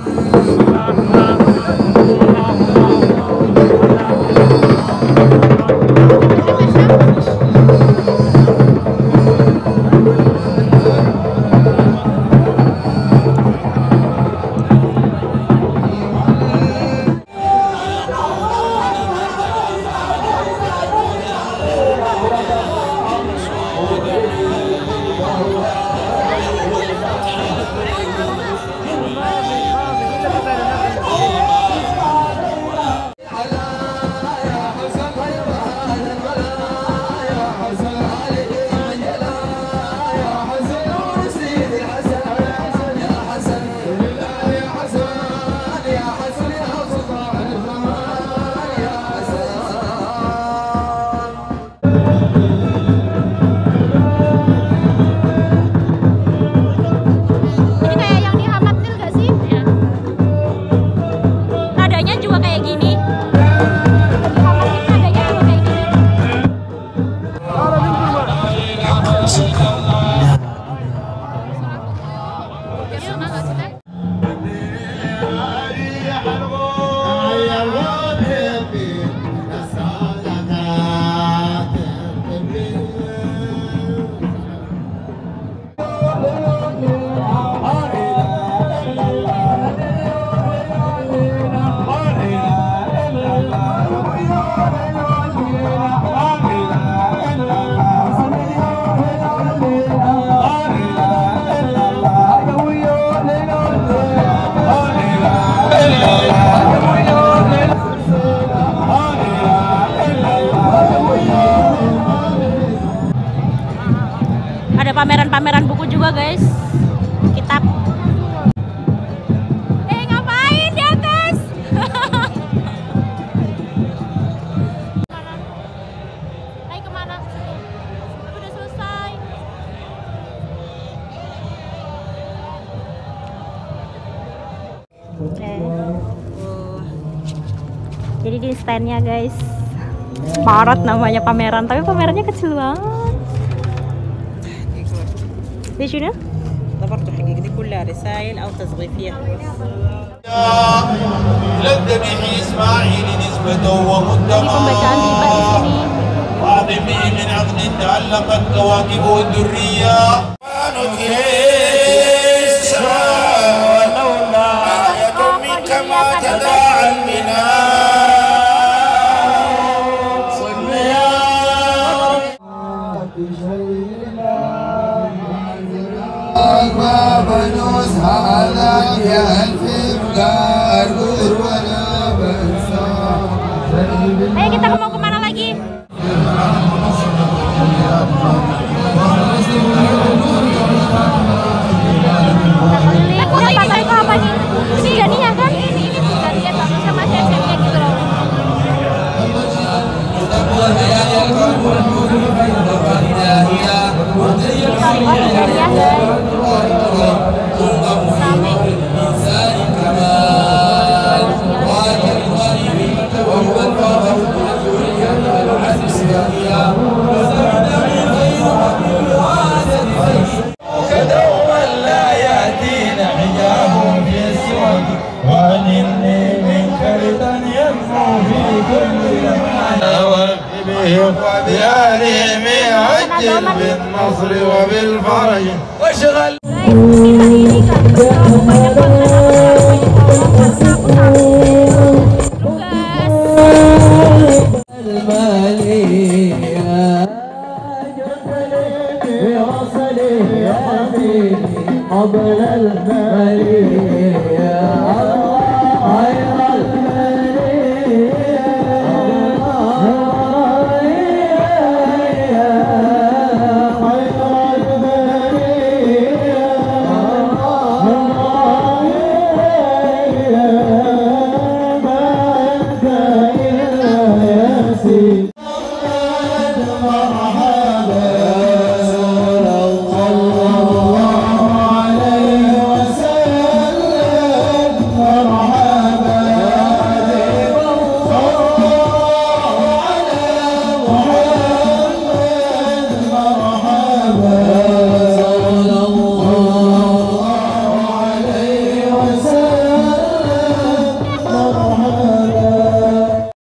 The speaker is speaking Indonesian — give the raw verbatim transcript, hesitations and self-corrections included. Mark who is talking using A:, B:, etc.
A: pameran-pameran buku juga guys, kitab. Eh ngapain di atas? Naik kemana? Udah selesai. Oke. Okay. Jadi di standnya guys, parot namanya pameran, tapi pamerannya kecil banget. ليش هنا؟
B: ده برضه حقيقة دي كلها رسائل أو تصغيفية.
C: لد به إسماعيل نسبته ومدمر. وأعظم به من عقد تعلقت كواكبه الدرية. ولولا آية منك ما تداعى البناء.
D: فنوس هذا يا الفقار ولا بنسى.
A: Ayo kita mau kemana lagi? Kita pakai ke apa nih? Ini jadinya kan? Ini ini bisa lihat langsung sama sesnya gitu loh.
C: بالنصر وبالفرج واشغل قبل المالية